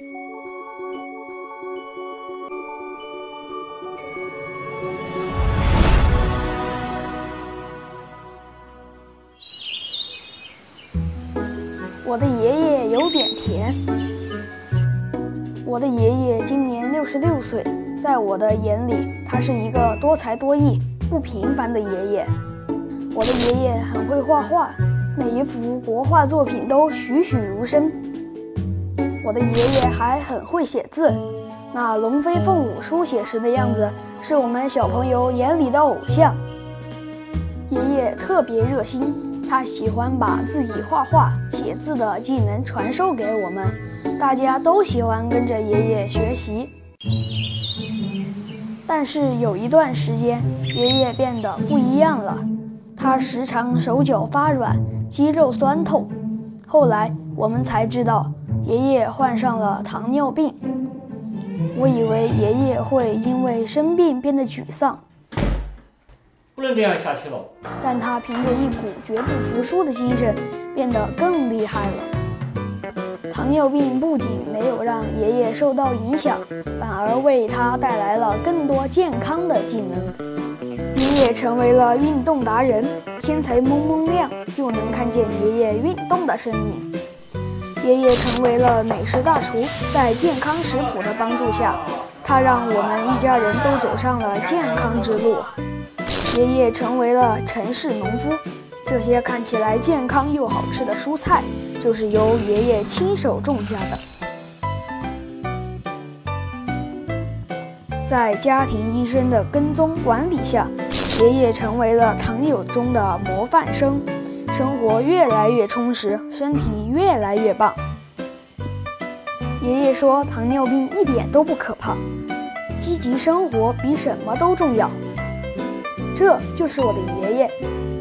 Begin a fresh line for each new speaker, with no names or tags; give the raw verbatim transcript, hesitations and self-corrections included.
我的爷爷有点甜。我的爷爷今年六十六岁，在我的眼里，他是一个多才多艺、不平凡的爷爷。我的爷爷很会画画，每一幅国画作品都栩栩如生。我的爷爷还很会写字，那龙飞凤舞书写时的样子，是我们小朋友眼里的偶像。爷爷特别热心，他喜欢把自己画画、写字的技能传授给我们，大家都喜欢跟着爷爷学习。但是有一段时间，爷爷变得不一样了，他时常手脚发软，肌肉酸痛。后来我们才知道，爷爷患上了糖尿病。我以为爷爷会因为生病变得沮丧，
不能这样下去了。
但他凭着一股绝不服输的精神，变得更厉害了。糖尿病不仅没有让爷爷受到影响，反而为他带来了更多健康的技能。爷爷成为了运动达人，天才蒙蒙亮就能看见爷爷运动的身影。爷爷成为了美食大厨，在健康食谱的帮助下，他让我们一家人都走上了健康之路。爷爷成为了城市农夫，这些看起来健康又好吃的蔬菜，就是由爷爷亲手种下的。在家庭医生的跟踪管理下，爷爷成为了糖友中的模范生，生活越来越充实，身体越来越棒。爷爷说，糖尿病一点都不可怕，积极生活比什么都重要。这就是我的爷爷，